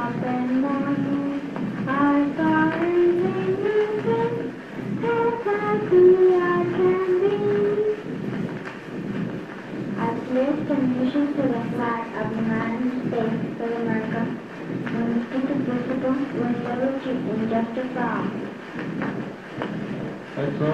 up and down. I saw everything as happy I can be. I pledged allegiance to the flag of the United States of America, and to the principle with liberty and justice for all. Eso.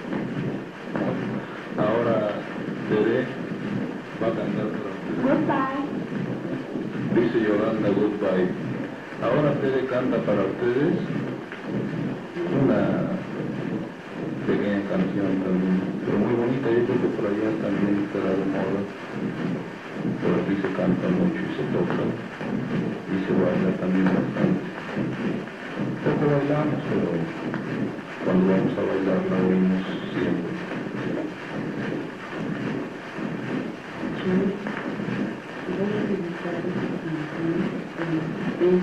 Ahora Tere va a cantar para ustedes. Goodbye. Dice Yolanda goodbye. Ahora Tere canta para ustedes una pequeña canción también, pero muy bonita. Yo creo que por allá también está de moda. Por aquí se canta mucho y se toca y se baila también bastante. Poco bailamos, pero cuando vamos a bailar la oímos siempre. Voy a dedicar esta canción a mis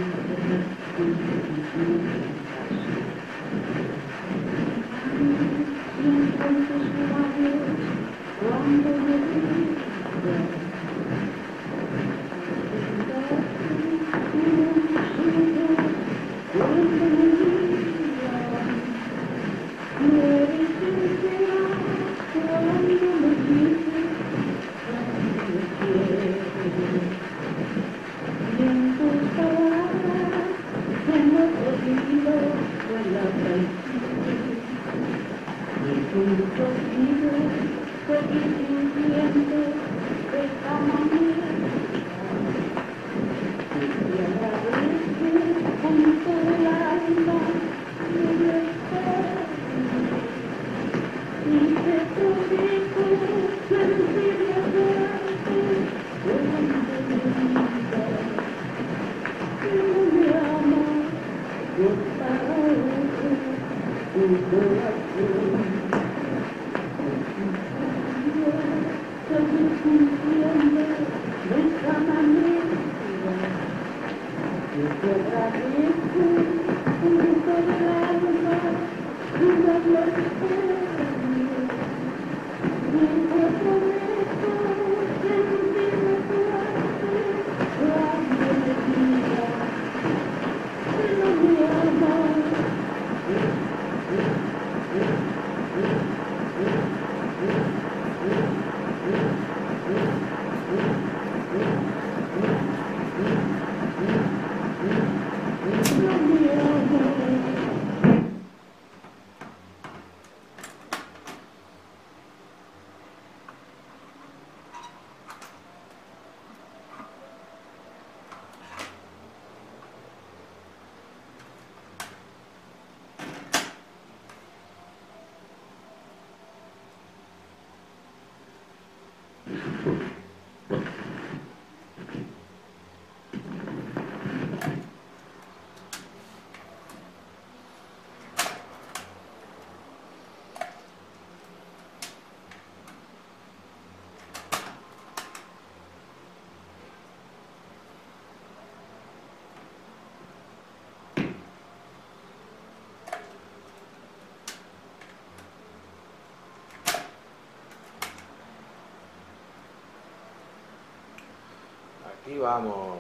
Aquí vamos.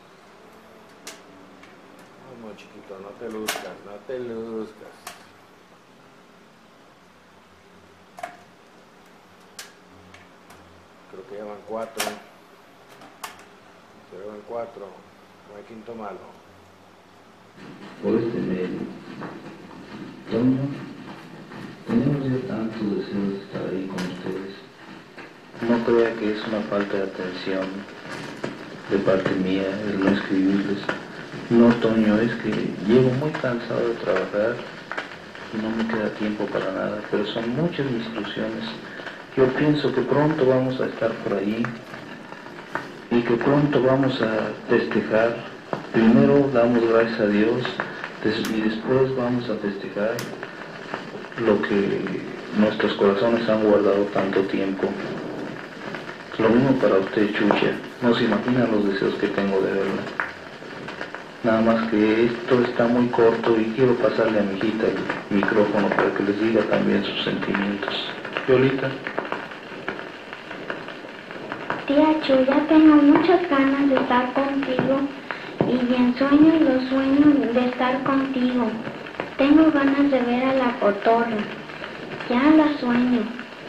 Vamos, chiquito, no te luzcas, no te luzcas. Creo que llevan 4. Se llevan 4. No hay quinto malo. Por este medio, Toño, tenemos ya tanto deseo de estar ahí con ustedes. No crea que es una falta de atención de parte mía el no escribirles. No, Toño, es que llego muy cansado de trabajar y no me queda tiempo para nada, pero son muchas mis ilusiones. Yo pienso que pronto vamos a estar por ahí y que pronto vamos a festejar. Primero damos gracias a Dios y después vamos a festejar lo que nuestros corazones han guardado tanto tiempo. Lo mismo para usted, Chucha. No se imaginan los deseos que tengo de verla. Nada más que esto está muy corto y quiero pasarle a mi hijita el micrófono para que les diga también sus sentimientos. Yolita. Tía Chuya, tengo muchas ganas de estar contigo y bien sueño y los sueños de estar contigo. Tengo ganas de ver a la cotorra. Ya la sueño.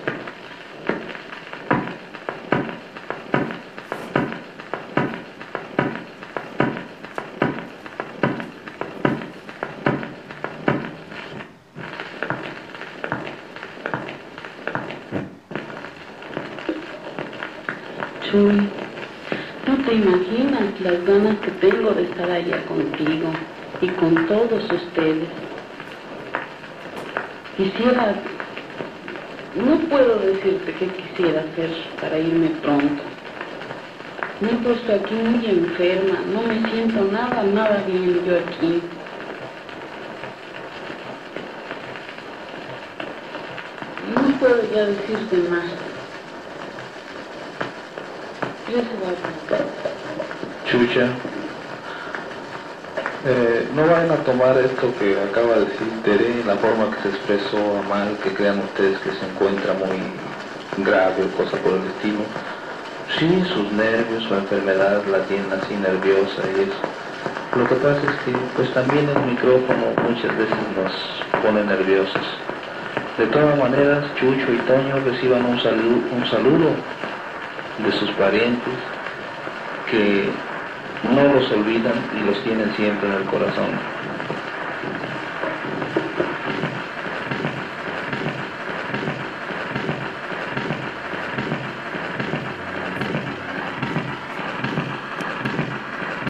Chuy, no te imaginas las ganas que tengo de estar allá contigo y con todos ustedes. Quisiera, no puedo decirte qué quisiera hacer para irme pronto. Me he puesto aquí muy enferma, no me siento nada bien yo aquí. No puedo ya decirte más. Chucha, no vayan a tomar esto que acaba de decir Tere, la forma que se expresó a mal, que crean ustedes que se encuentra muy grave o cosa por el estilo. Sí, sus nervios, su enfermedad la tienen así nerviosa y eso. Lo que pasa es que pues también el micrófono muchas veces nos pone nerviosos. De todas maneras, Chucho y Toño reciban un saludo de sus parientes que no los olvidan y los tienen siempre en el corazón.